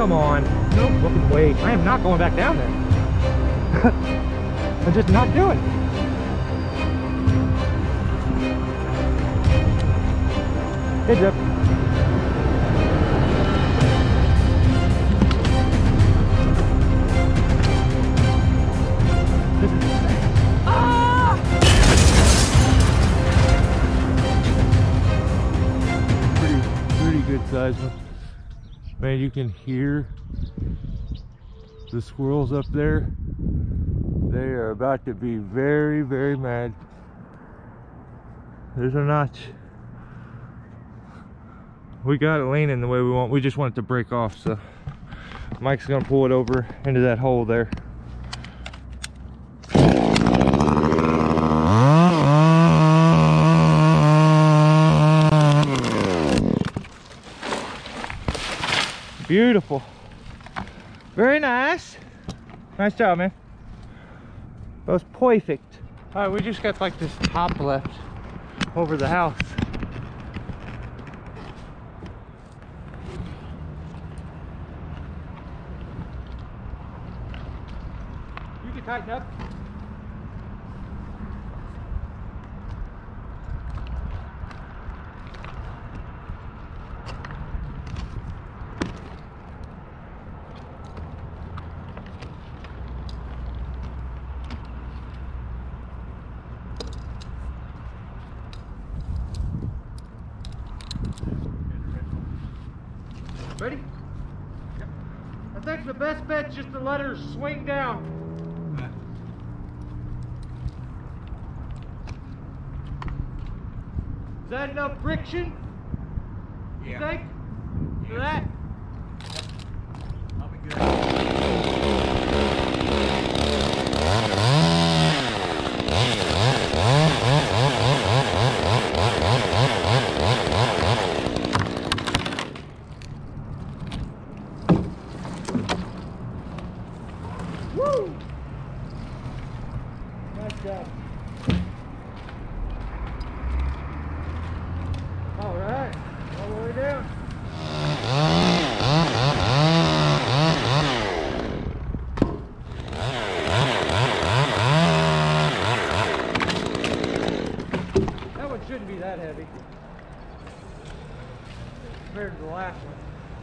come on. No fucking way. I am not going back down there. I'm just not doing it. Heads up. Pretty good size one. Man, you can hear the squirrels up there. They are about to be very, very mad. There's a notch. We got it leaning the way we want. We just want it to break off, so Mike's gonna pull it over into that hole there. Beautiful. Very nice. Nice job, man. That was perfect. All right, we just got like this top left over the house. You can tighten up. Ready? Yep. I think the best bet's just to let her swing down. Is that enough friction? You think? For that? I'll be good. Woo! Nice job. All right, all the way down. That one shouldn't be that heavy compared to the last one.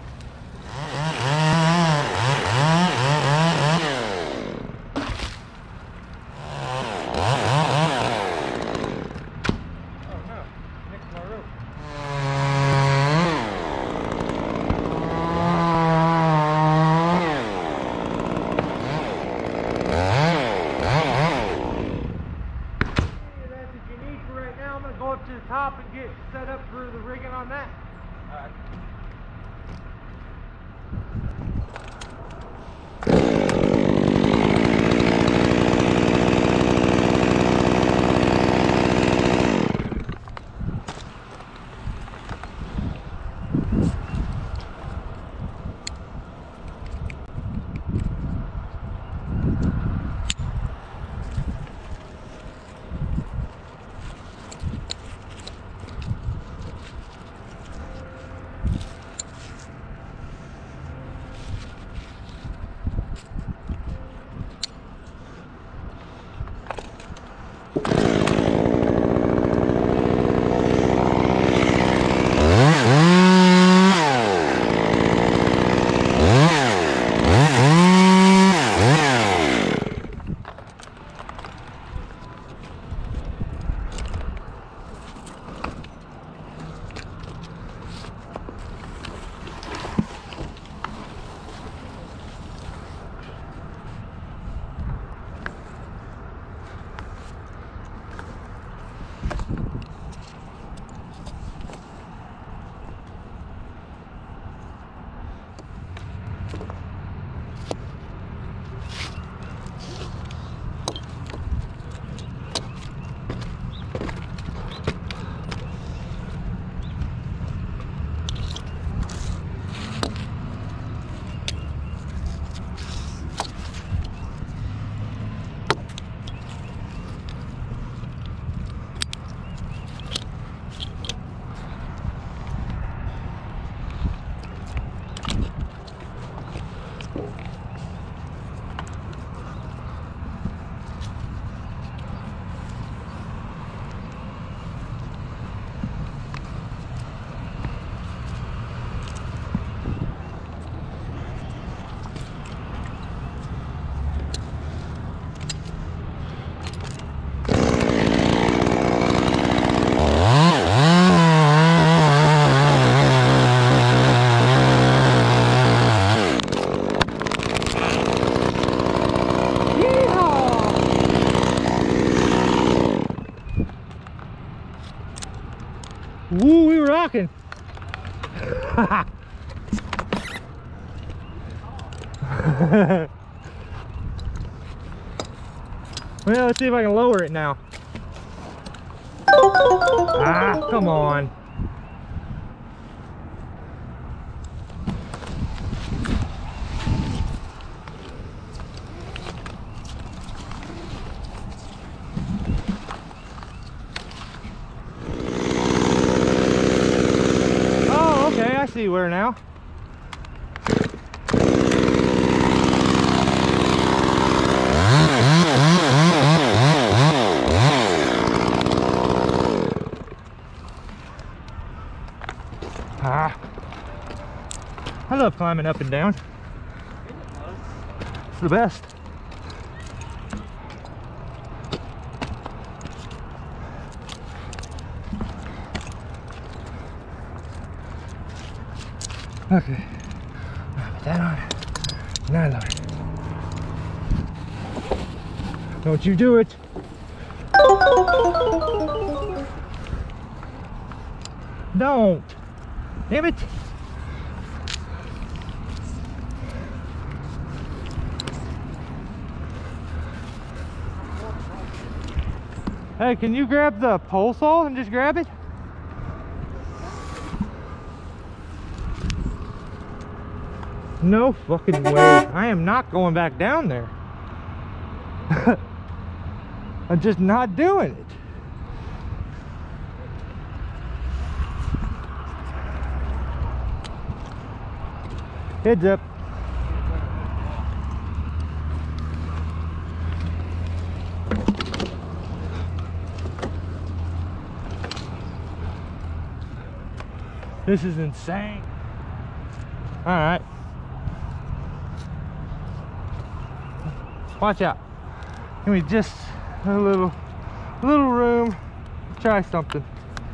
Go up to the top and get set up for the rigging on that. All right. Well, let's see if I can lower it now. Ah, come on. Oh, okay, I see where now. Ah, I love climbing up and down. It's the best. Okay, put that on. Now lower it. Don't you do it. Don't. Damn it. Hey, can you grab the pole saw and just grab it? No fucking way. I am not going back down there. I'm just not doing it. Heads up. This is insane. All right. Watch out. Give me just a little room. Try something.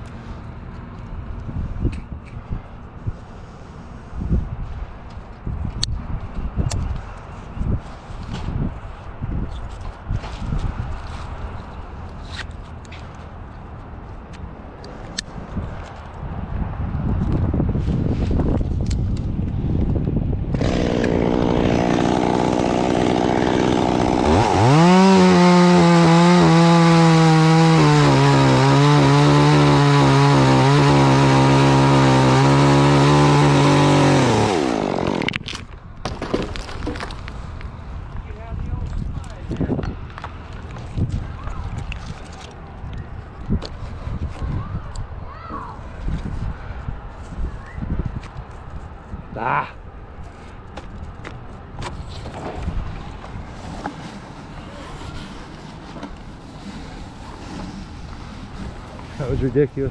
Ah. That was ridiculous.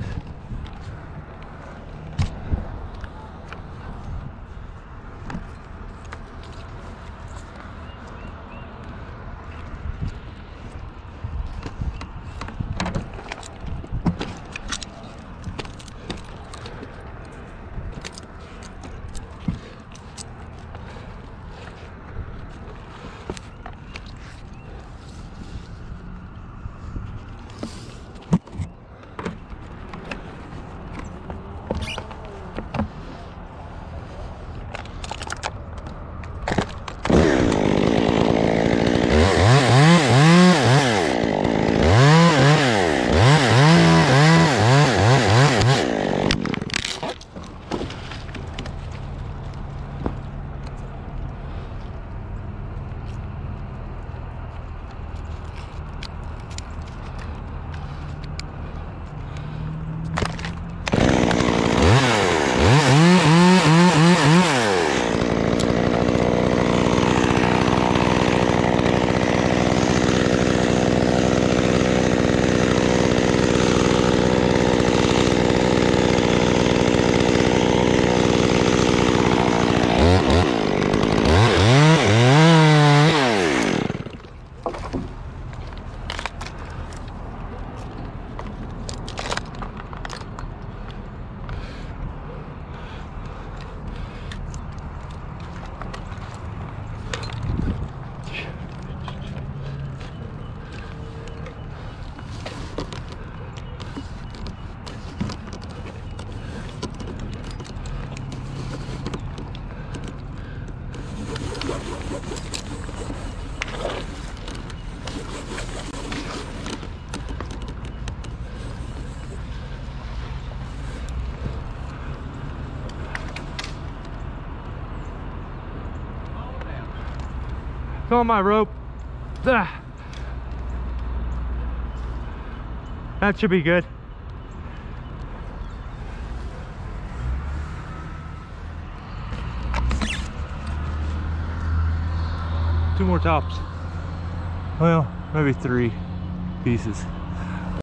Come on, my rope. Ah. That should be good. Two more tops. Well, maybe 3 pieces.